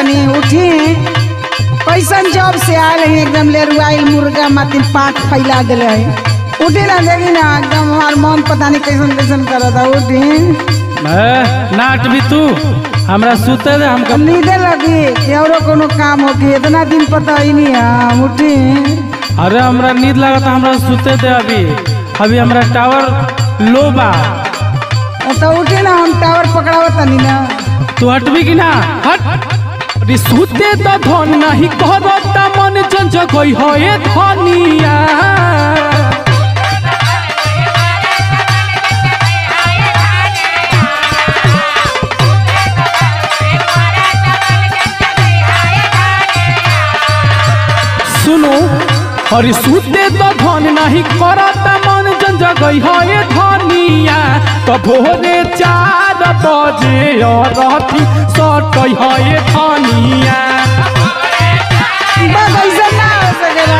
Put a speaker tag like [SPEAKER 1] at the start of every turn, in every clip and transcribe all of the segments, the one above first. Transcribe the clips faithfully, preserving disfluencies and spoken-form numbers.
[SPEAKER 1] तनी उठी कैसन जॉब से आयल है एकदम लेरुआइल मुर्गा मातिन पाट फैला दिले है। उठी ना देखी ना एकदम हमार मन पता नहीं कैसन कैसन करता। उठी
[SPEAKER 2] नाट भी तू हमरा सुते दे हमको
[SPEAKER 1] नींदे लगी और कोनो काम हो कि इतना दिन पता ही नहीं है। उठी
[SPEAKER 2] अरे हमरा नींद लगा हमरा सुते दे अभी अभी हमरा टावर लो बा
[SPEAKER 1] तो उठी ना हम टावर पकड़ाव तनी ना।
[SPEAKER 2] तू हटबी कि ना हट अरे सुते तो धन नहीं कहता मन जंज कोई होए धनिया सुनो अरे सुते तो धन नहीं करता मन जंज गई है धनिया तो भोरे चार बजे और राती सट है धनिया
[SPEAKER 1] ऐसा ना हो सकेला।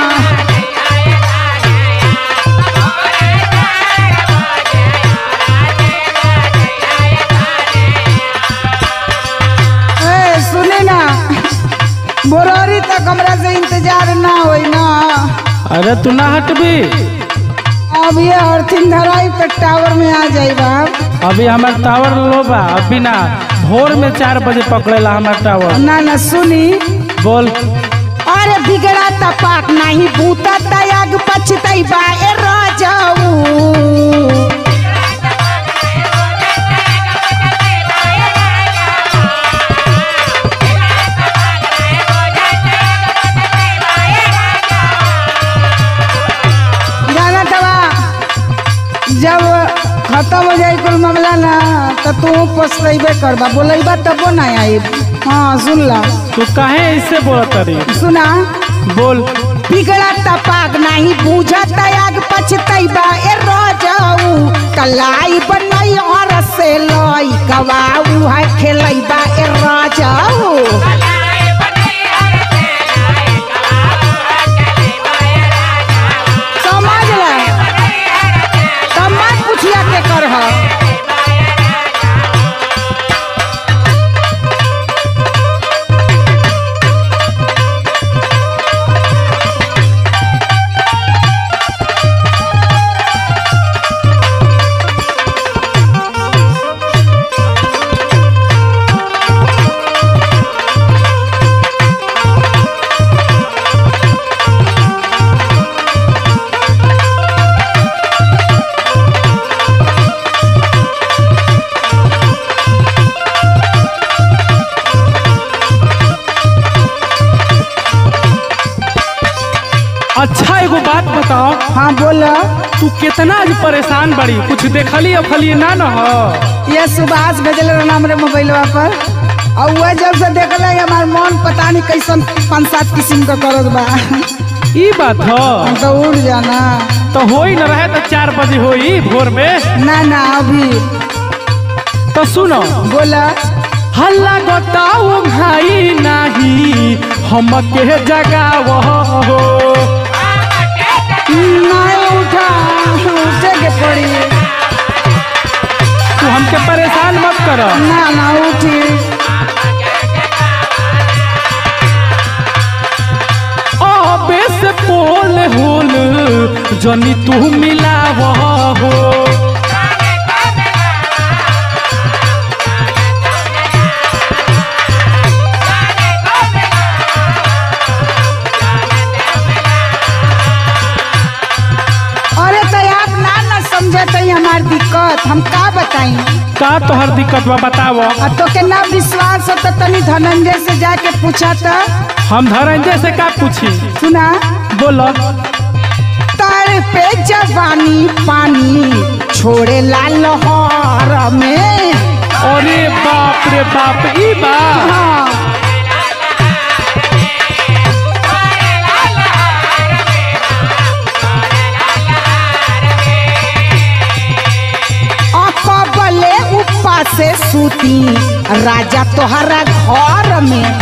[SPEAKER 1] ए सुने ना बोरौरी तक हमरा से इंतजार ना होई ना।
[SPEAKER 2] अरे तू ना हटबी
[SPEAKER 1] अब ये अर्थिंग धराई पे टावर में आ जाई बाप।
[SPEAKER 2] अभी हमार टावर लो बा अभी ना भोर में चार बजे पकड़ेला हमार टावर।
[SPEAKER 1] ना ना सुनी
[SPEAKER 2] बोल
[SPEAKER 1] अरे बिगड़ा तपाक नहीं बूता तयाग पछतई बा ए राजाऊ। जब खत्म हो जाए कुल मामला ना तो तू पछतबे करबा बोलेबा तबो ना आई। हाँ सुन ला
[SPEAKER 2] तू काहे ऐसे बोलत रही
[SPEAKER 1] सुना
[SPEAKER 2] बोल
[SPEAKER 1] बिगड़ा तपाक नहीं बूझत आग पछतैबा ए राजाऊ कलाई बनई और से लई कवाऊ है खेलैबा ए राजाऊ। समझ ला तब मत पूछिया के कर है।
[SPEAKER 2] अच्छा एगो बात बताओ।
[SPEAKER 1] हाँ बोला
[SPEAKER 2] तू कितना आज परेशान बड़ी कुछ देखली अखली ना न हो।
[SPEAKER 1] ये सुभाष भेजल रहना हमरे मोबाइलवा पर और वह जब से देखल हमार मन पता नहीं कैसन पाँच सात किस्म का करत बा।
[SPEAKER 2] ई बात हो
[SPEAKER 1] हम तो उड़ जाना
[SPEAKER 2] तो होई न रहे तो चार बजे होई भोर में
[SPEAKER 1] ना ना अभी
[SPEAKER 2] तो सुनो
[SPEAKER 1] बोला
[SPEAKER 2] हल्ला बताओ भाई नहीं हम के जगाव हो
[SPEAKER 1] नहीं उठा उठे के पड़ी।
[SPEAKER 2] तू हमके परेशान मत करो।
[SPEAKER 1] ना ना उठी
[SPEAKER 2] अबे से बोल होल जनी तू मिलाव हो
[SPEAKER 1] हमार दिक्कत हम का बताई।
[SPEAKER 2] का तोहर दिक्कत बा बताव।
[SPEAKER 1] तो के ना विश्वास हो तो तनी धनंजय से जाके पूछा था।
[SPEAKER 2] हम धनंजय से का पूछी
[SPEAKER 1] सुना
[SPEAKER 2] बोलो
[SPEAKER 1] तार पे जवानी पानी छोड़े ला लाहौर में।
[SPEAKER 2] अरे बाप रे बाप ई बा
[SPEAKER 1] हाँ। से सूती राजा तोहरा घर में।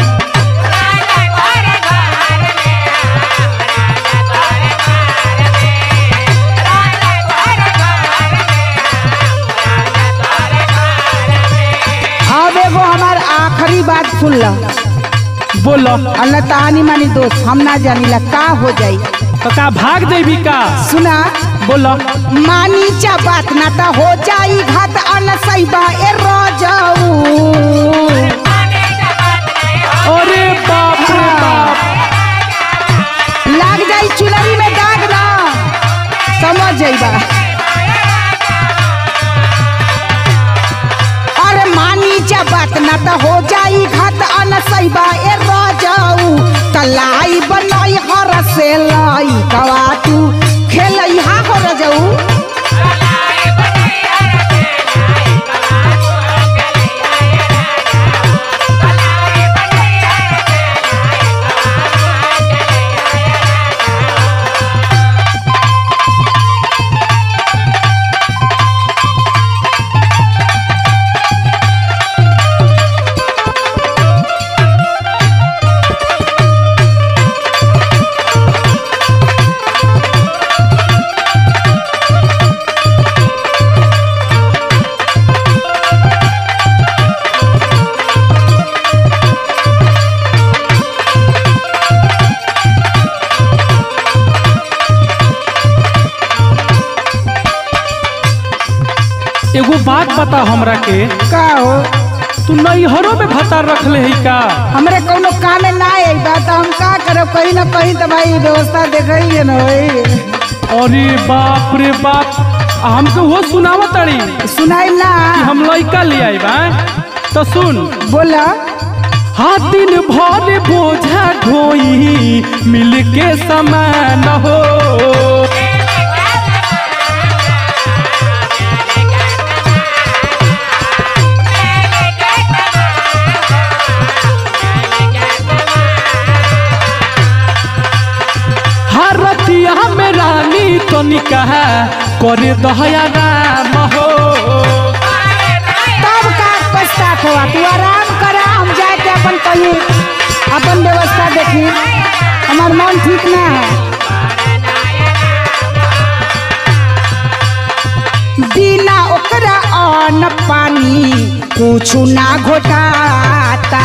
[SPEAKER 1] अब एगो हमार आखिरी बात सुन लो।
[SPEAKER 2] बोलो
[SPEAKER 1] अल्लाह तानी मानी दोस्त हम ना जानिला का हो जाई।
[SPEAKER 2] तो का भाग देवी का?
[SPEAKER 1] सुना
[SPEAKER 2] बोलो
[SPEAKER 1] मानी चा बात ना ता हो जाई घात अनसैबा ए रजऊ।
[SPEAKER 2] अरे बाप रे बाप,
[SPEAKER 1] लाग जाई चुनरी में दाग ना, समझ जाइबा। अरे मानी चा बात ना ता हो जाई घात अनसैबा ए रजऊ। तलाई बनई हर से लाई कवा तू खेलई हा हो रजऊ।
[SPEAKER 2] एगो बात बता हमरा के,
[SPEAKER 1] का हो
[SPEAKER 2] तू नैहरों में भतार रख ले है का?
[SPEAKER 1] हमरे कोनो काम में ना आई बात हम का करब, कहीं ना कहीं तो भाई व्यवस्था देखई न होई।
[SPEAKER 2] अरे बाप रे बाप, हमके वो सुनावा तड़ी
[SPEAKER 1] सुनाई ना
[SPEAKER 2] कि हम लइका ले आई बा। तो सुन
[SPEAKER 1] बोला
[SPEAKER 2] हाँ दिन भर बोझा ढोई मिल के समान हो। हरतिया में रानी तो निकाह करे दहया राम हो।
[SPEAKER 1] तब का पश्चात हुआ, तू आराम करा, हम जाए के अपन कहीं अपन व्यवस्था देखी, हमार मन ठीक ना है। बिना ओकरा अन्न पानी कुछ ना घोटाता।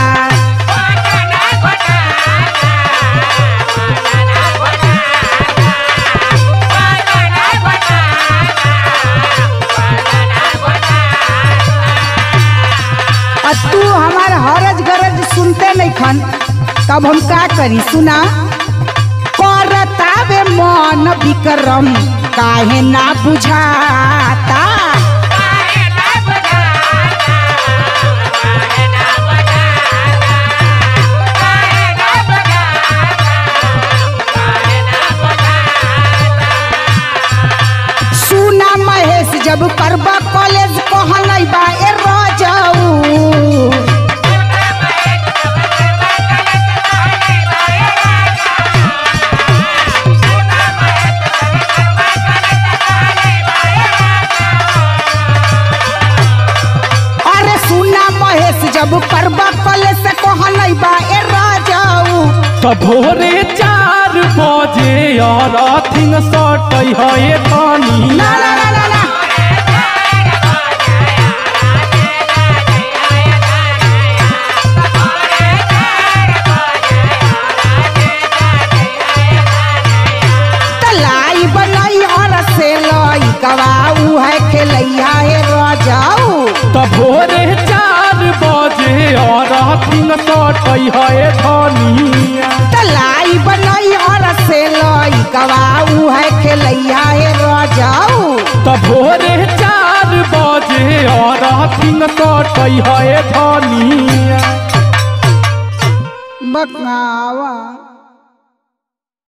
[SPEAKER 1] तू हमार हरज गरज सुनते नहीं खन, तब हम का करी सुना। करतावे मन विक्रम काहे ना बुझाता। सुना महेश जब करबा कॉलेज कहलई बा ए रजऊ। अरे सुना महेश जब करबा कॉलेज से कहलई बा ए रजऊ।
[SPEAKER 2] तो भोरे चार बजे और अथिंग सटई है पानी।
[SPEAKER 1] ना ना ना ना ना तलाई बनई और से लई कवाऊ है खेलैया ए रजऊ।
[SPEAKER 2] तो भोरे चार बजे और अथिंग सटई है पानी।
[SPEAKER 1] तलाई बनई और से लई कवाऊ है खेलैया ए रजऊ।
[SPEAKER 2] तो भोरे चार बजे और अथिंग सटई है पानी।
[SPEAKER 1] बकवावा।